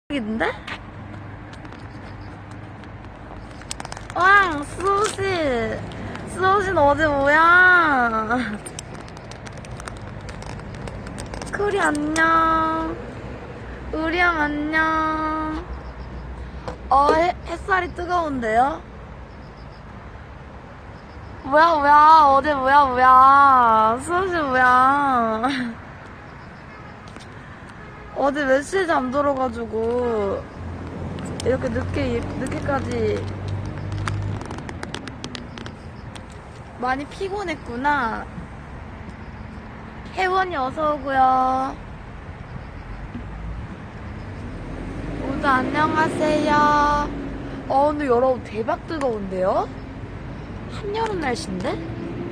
인데? 왕, 수호씨. 수호씨는 어디 뭐야? 크리 안녕. 우리랑 안녕. 햇살이 뜨거운데요? 뭐야, 어제 뭐야. 수호씨 뭐야. 어제 몇 시에 잠들어가지고 이렇게 늦게까지 많이 피곤했구나. 혜원이 어서오고요. 모두 안녕하세요. 근데 여러분 대박 뜨거운데요? 한여름 날씨인데?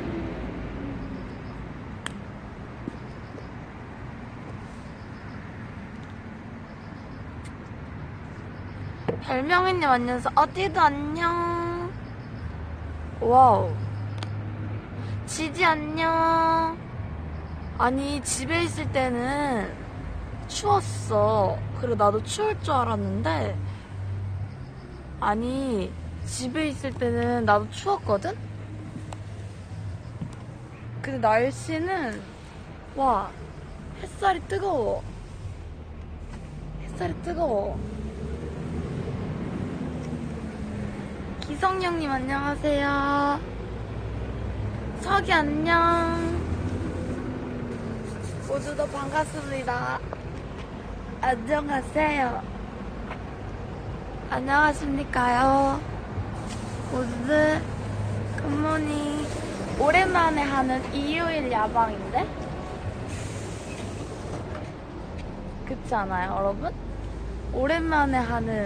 별명이님 안녕하세요. 어디도 안녕. 와우. 지지 안녕. 아니 집에 있을 때는 추웠어. 그리고 나도 추울 줄 알았는데 아니 집에 있을 때는 나도 추웠거든? 근데 날씨는 와 햇살이 뜨거워. 기성령님 안녕하세요. 석이 안녕. 모두도 반갑습니다. 안녕하세요. 안녕하십니까요. 모두들 굿모닝. 오랜만에 하는 일요일 야방인데? 그렇지 않아요 여러분? 오랜만에 하는